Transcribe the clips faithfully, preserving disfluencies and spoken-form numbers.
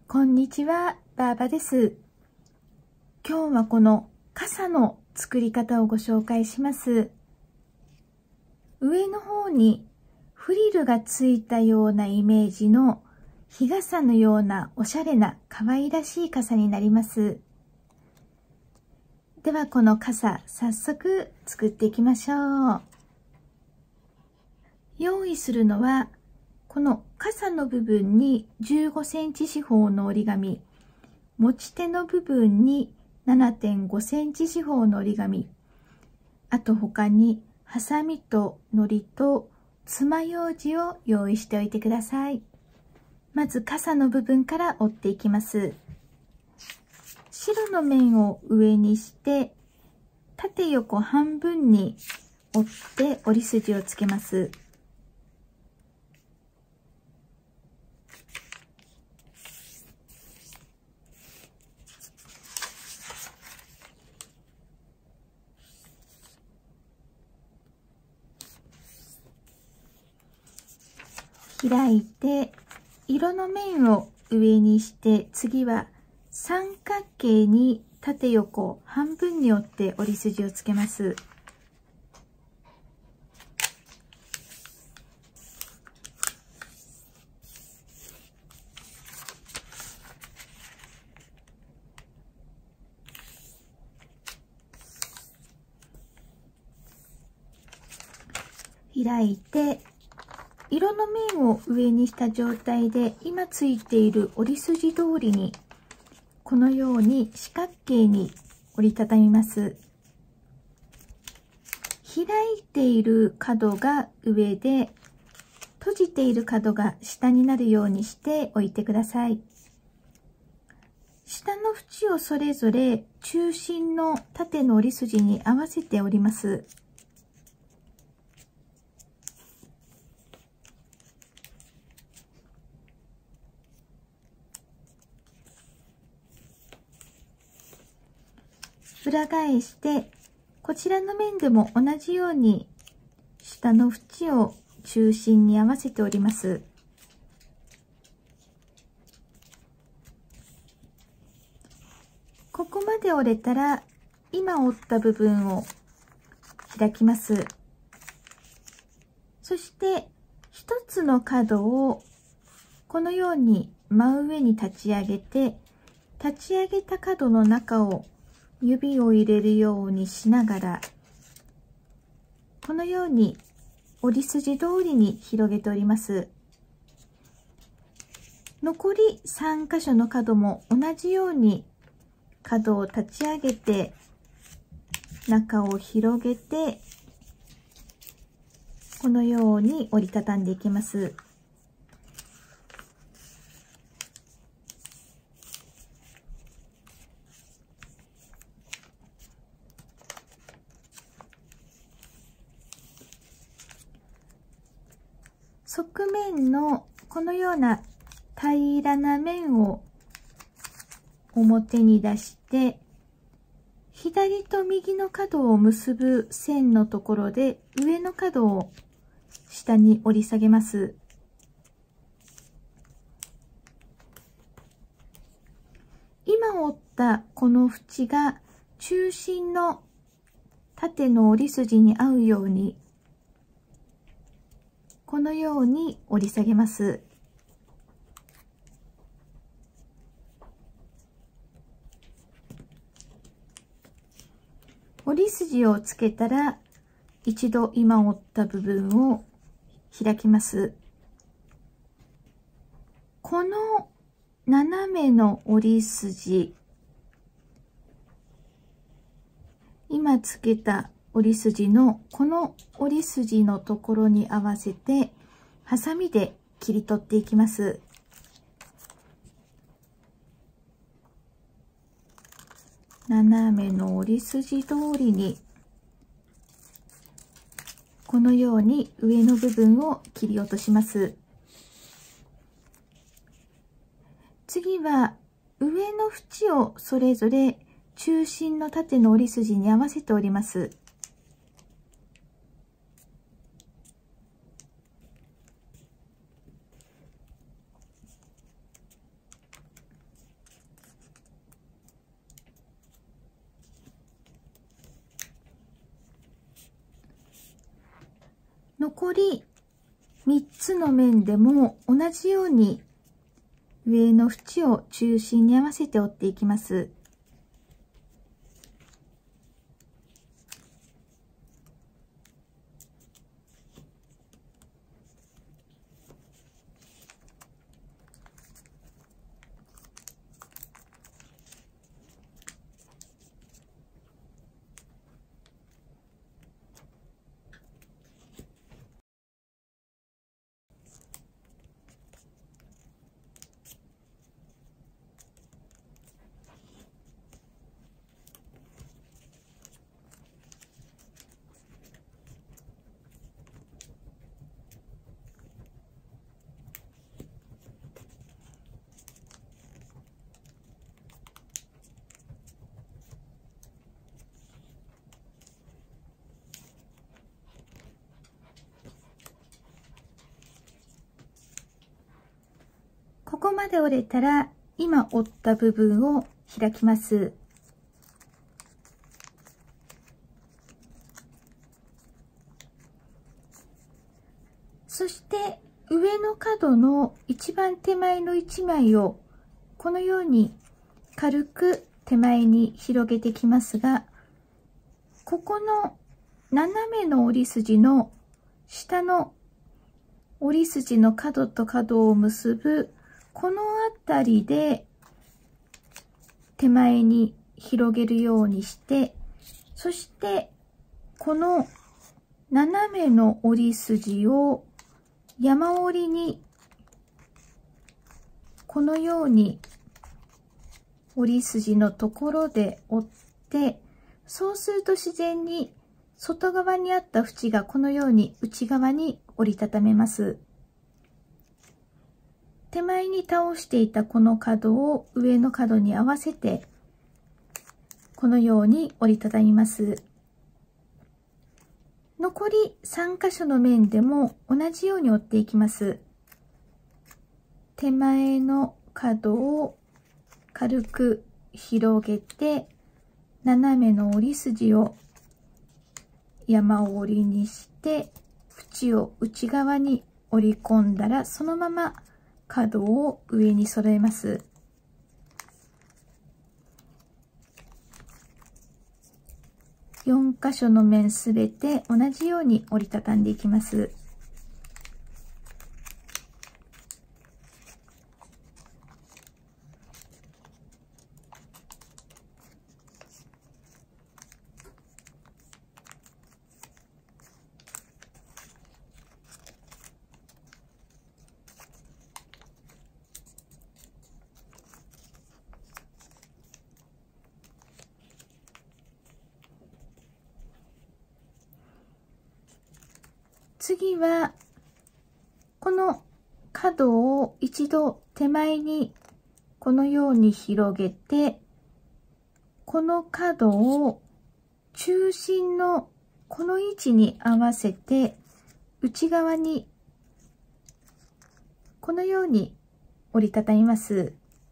こんにちは、ばあばです。今日はこの傘の作り方をご紹介します。上の方にフリルがついたようなイメージの日傘のようなおしゃれな可愛らしい傘になります。ではこの傘、早速作っていきましょう。用意するのはこの傘の部分にじゅうごセンチ四方の折り紙、持ち手の部分に ななてんごセンチ四方の折り紙、あと他にハサミと糊と爪楊枝を用意しておいてください。まず傘の部分から折っていきます。白の面を上にして縦横半分に折って折り筋をつけます。開いて色の面を上にして次は三角形に縦横半分に折って折り筋をつけます。開いて色の面を上にした状態で今ついている折り筋通りにこのように四角形に折りたたみます。開いている角が上で閉じている角が下になるようにしておいてください。下の縁をそれぞれ中心の縦の折り筋に合わせて折ります。裏返してこちらの面でも同じように下の縁を中心に合わせて折ります。ここまで折れたら今折った部分を開きます。そして一つの角をこのように真上に立ち上げて立ち上げた角の中を指を入れるようにしながらこのように折り筋通りに広げております。残りさん箇所の角も同じように角を立ち上げて中を広げてこのように折りたたんでいきます。側面のこのような平らな面を表に出して左と右の角を結ぶ線のところで上の角を下に折り下げます。今折ったこの縁が中心の縦の折り筋に合うようにこのように折り下げます。折り筋をつけたら一度今折った部分を開きます。この斜めの折り筋、今つけた折り筋のこの折り筋のところに合わせてハサミで切り取っていきます。斜めの折り筋通りにこのように上の部分を切り落とします。次は上の縁をそれぞれ中心の縦の折り筋に合わせて折ります。 残りみっつの面でも同じように上の縁を中心に合わせて折っていきます。ここまで折れたら、今折った部分を開きます。そして上の角の一番手前のいちまいをこのように軽く手前に広げてきますが、ここの斜めの折り筋の下の折り筋の角と角を結ぶこの辺りで手前に広げるようにして、そしてこの斜めの折り筋を山折りにこのように折り筋のところで折って、そうすると自然に外側にあった縁がこのように内側に折りたためます。手前に倒していたこの角を上の角に合わせてこのように折りたたみます。残りさんかしょの面でも同じように折っていきます。手前の角を軽く広げて、斜めの折り筋を山折りにして、縁を内側に折り込んだら、そのまま角を上に揃えます。よんかしょの面すべて同じように折りたたんでいきます。次はこの角を一度手前にこのように広げて、この角を中心のこの位置に合わせて内側にこのように折りたたみます。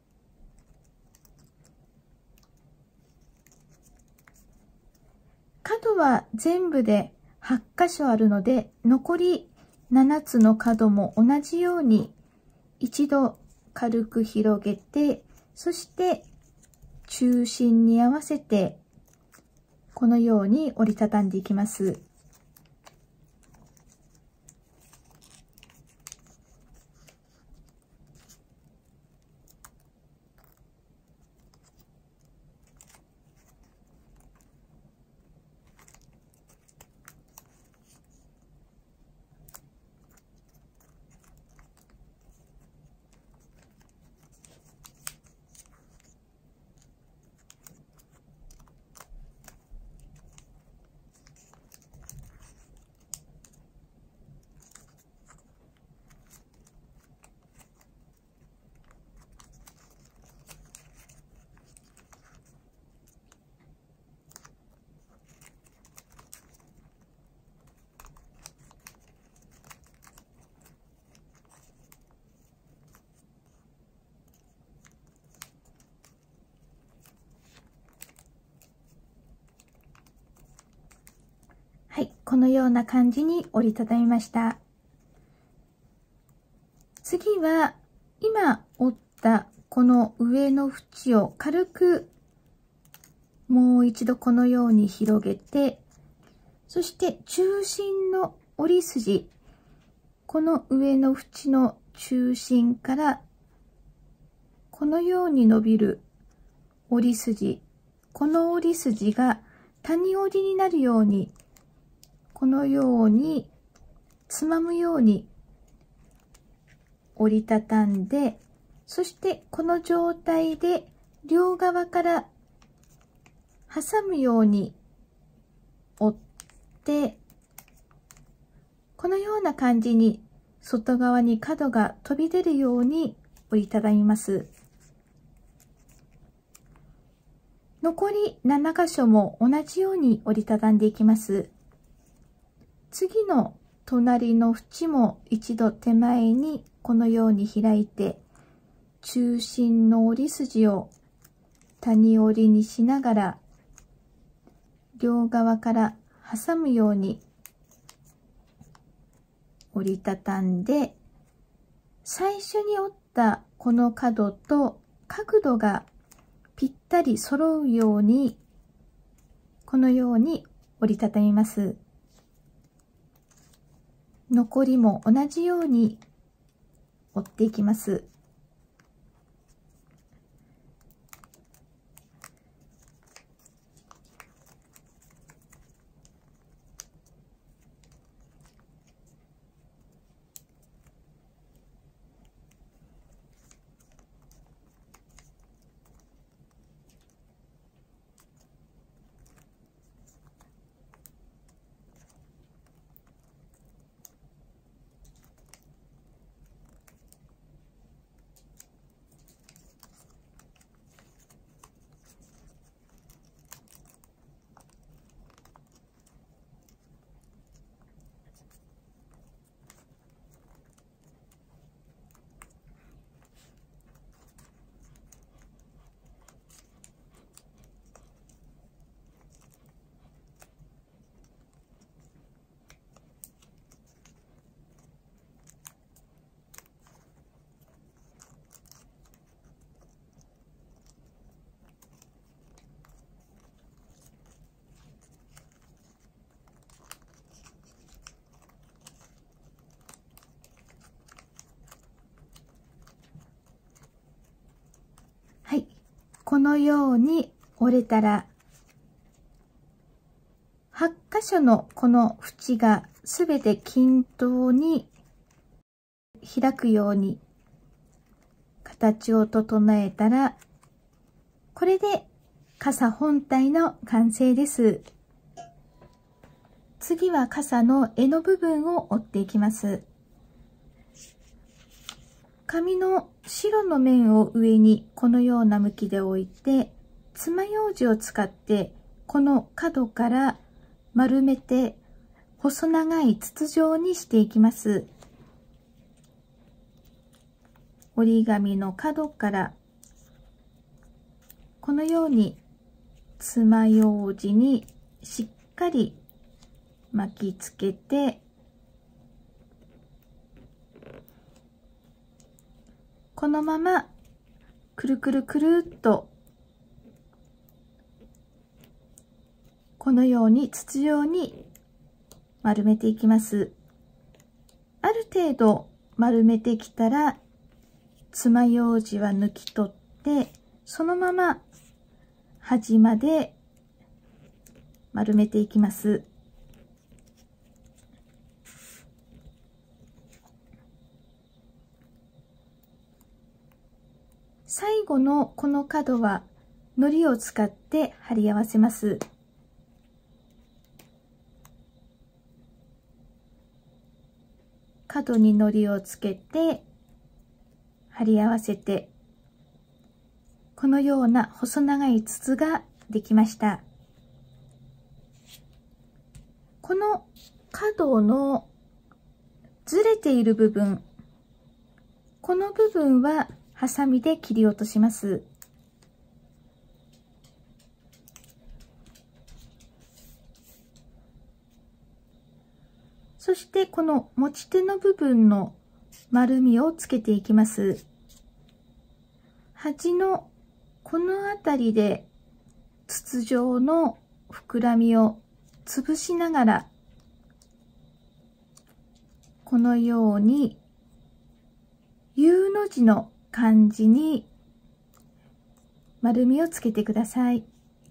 角は全部ではちかしょあるので、残りななつの角も同じように一度軽く広げて、そして中心に合わせてこのように折りたたんでいきます。 このような感じに折りたたみました。次は、今折ったこの上の縁を軽くもう一度このように広げて、そして中心の折り筋、この上の縁の中心からこのように伸びる折り筋、この折り筋が谷折りになるように、このようにつまむように折りたたんで、そしてこの状態で両側から挟むように折って、このような感じに外側に角が飛び出るように折りたたみます。残りなな箇所も同じように折りたたんでいきます。次の隣の縁も一度手前にこのように開いて、中心の折り筋を谷折りにしながら、両側から挟むように折りたたんで、最初に折ったこの角と角度がぴったり揃うように、このように折りたたみます。残りも同じように折っていきます。はい。このように折れたら、はち箇所のこの縁がすべて均等に開くように形を整えたら、これで傘本体の完成です。次は傘の柄の部分を折っていきます。紙の白の面を上にこのような向きで置いて、爪楊枝を使ってこの角から丸めて細長い筒状にしていきます。折り紙の角からこのように爪楊枝にしっかり巻きつけて、このままくるくるくるっとこのように筒状に丸めていきます。ある程度丸めてきたら爪楊枝は抜き取って、そのまま端まで丸めていきます。最後のこの角は糊を使って貼り合わせます。角に糊をつけて貼り合わせて、このような細長い筒ができました。この角のずれている部分、この部分はハサミで切り落とします。 してこの持ち手の部分の丸みをつけていきます。端のこのあたりで筒状の膨らみを潰しながら、このように U の字の感じに丸みをつけてください。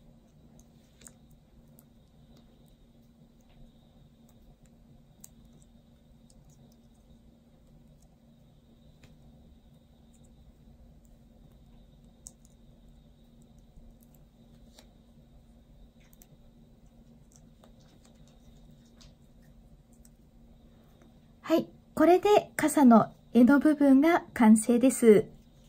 はい、これで傘の柄の部分が完成です。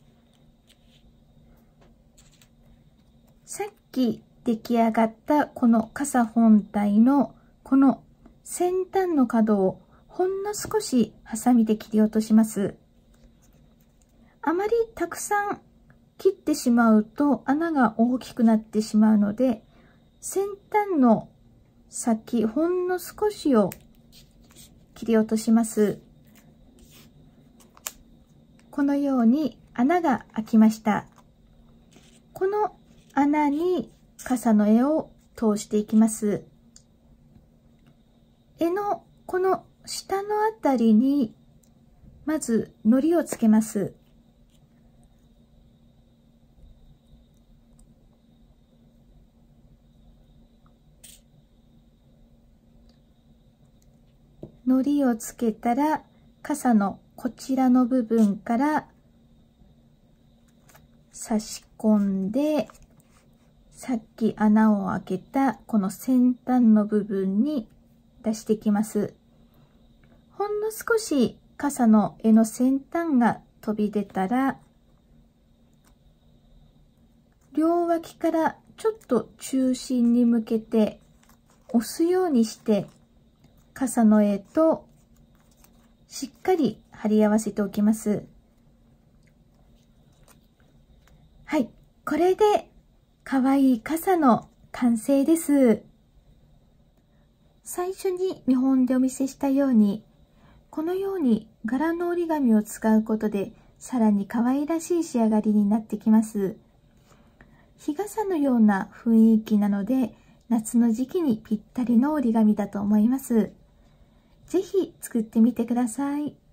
さっき出来上がったこの傘本体のこの先端の角をほんの少しハサミで切り落とします。あまりたくさん切ってしまうと穴が大きくなってしまうので、先端の先ほんの少しを切り落とします。このように穴が開きました。この穴に傘の柄を通していきます。柄のこの下のあたりにまず糊をつけます。糊をつけたら傘のこちらの部分から差し込んで、さっき穴を開けたこの先端の部分に出していきます。ほんの少し傘の柄の先端が飛び出たら、両脇からちょっと中心に向けて押すようにして傘の柄としっかり貼り合わせておきます。はい、これでかわいい傘の完成です。最初に見本でお見せしたように、このように柄の折り紙を使うことでさらに可愛らしい仕上がりになってきます。日傘のような雰囲気なので、夏の時期にぴったりの折り紙だと思います。ぜひ作ってみてください。